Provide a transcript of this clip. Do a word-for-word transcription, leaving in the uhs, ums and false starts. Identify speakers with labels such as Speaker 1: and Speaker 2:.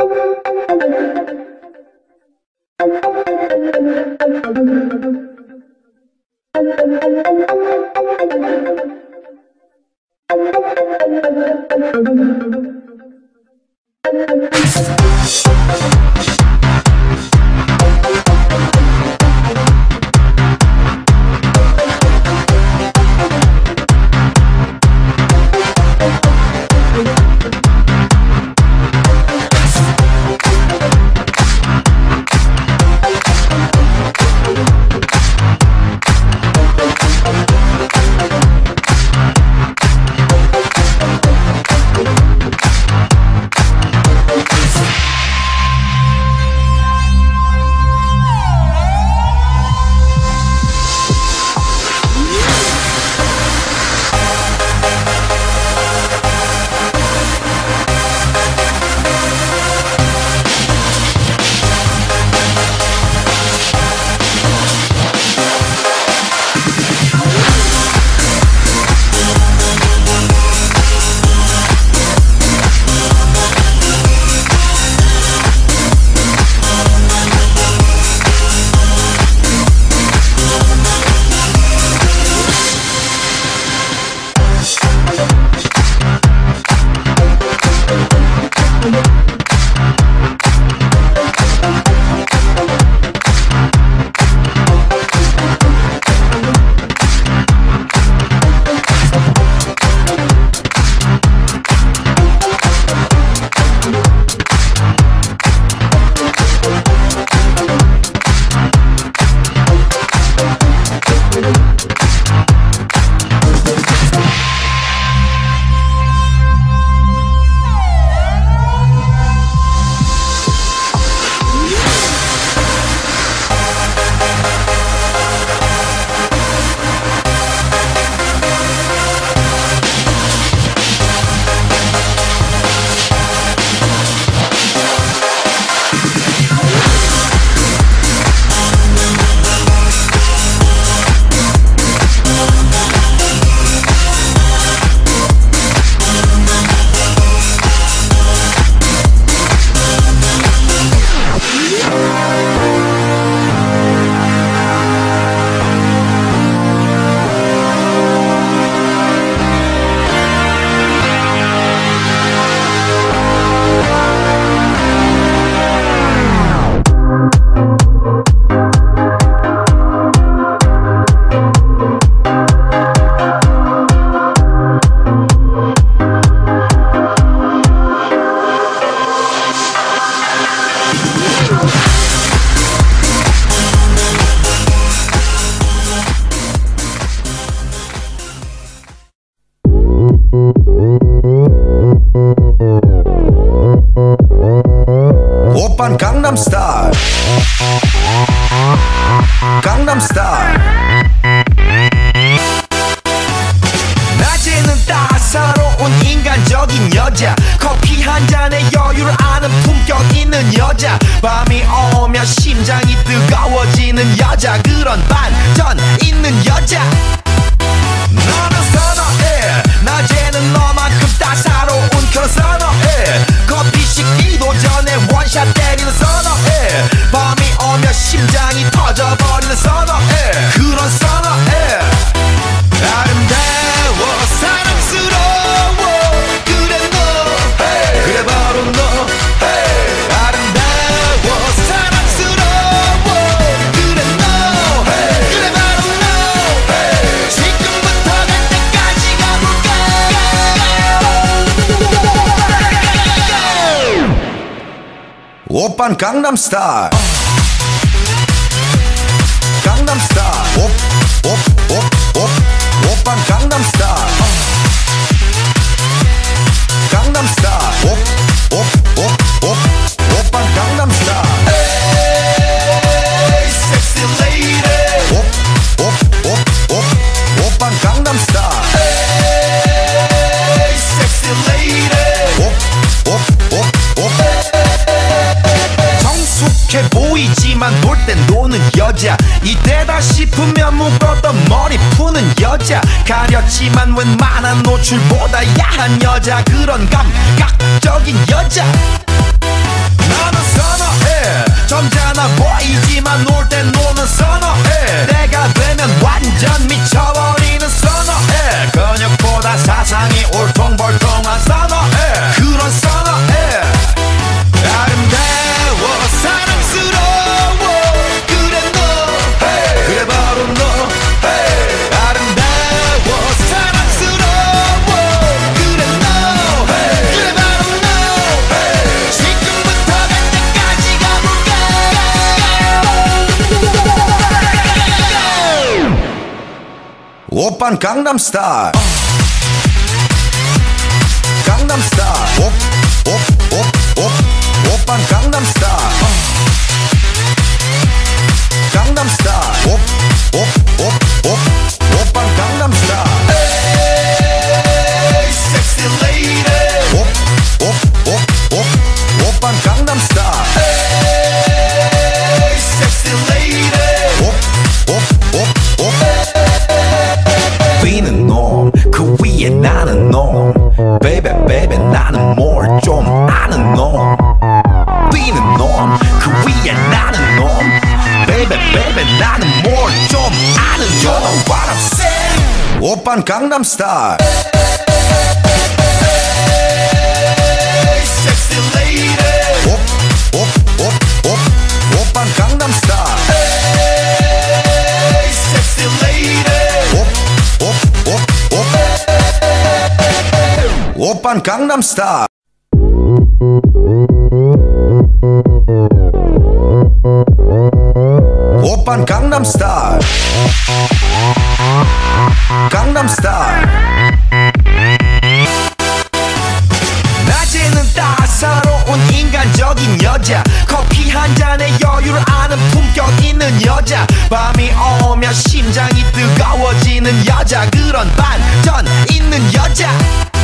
Speaker 1: 오빤 강남스타일 강남스타일 낮에는 따사로운 인간적인 여자 커피 한 잔에 여유를 아는 품격 있는 여자 밤이 오면 심장이 뜨거워지는 여자 그런 반전 있는 여자 너는 선어해 낮에는 너만큼 따사로운 그런 선어해 커피 식기도 전에 원샷 때리는 선어해 밤이 오면 심장이 터져버리는 선어해 그런 선어해 아름다워 사랑스러워 그래 너 hey. 그래 바로 너 hey. 아름다워 사랑스러워 그래 너 hey. 그래 바로 너 hey. 지금부터 갈 때까지 가볼까 오빤 강남스타일 강남스타일 옵옵옵옵 오빤 강남스타일 강남스타일 옵옵옵옵 오빤 강남스타일 에이 섹시 레이디 옵옵옵옵 오빤 강남스타일 에이 섹시 레이디 옵옵옵옵 성숙해 보이지만 볼 땐 노는 여자 이때다 싶으면 묶었던 머리 푸는 여자 가렸지만 웬만한 노출보다 야한 여자 그런 감각적인 여자 오빤 강남스타일 강남스타일 옵옵옵옵 오빤 강남스타일 강남스타일 옵옵옵옵 오빤 강남스타일 에이 섹시 레이디 옵옵옵옵 오빤 강남스타일 에이 섹시 레이디 옵옵옵옵 비는 놈 그 위에 나는 놈 베이베 베이베 나는 뭘 좀 아는 놈 비는 놈 그 위에 나는 놈 베이베 베이베 나는 뭘 좀 아는 놈 You know what I'm saying 오빤 강남스타일 섹시 레이디 옵옵옵옵 오빤 강남스타일 섹시 레이디 옵옵옵옵 오빤 강남스타일 오빤 강남스타일 강남스타일 낮에는 따사로운 인간적인 여자 커피 한 잔에 여유를 아는 품격 있는 여자 밤이 오면 심장이 뜨거워지는 여자 그런 반전 있는 여자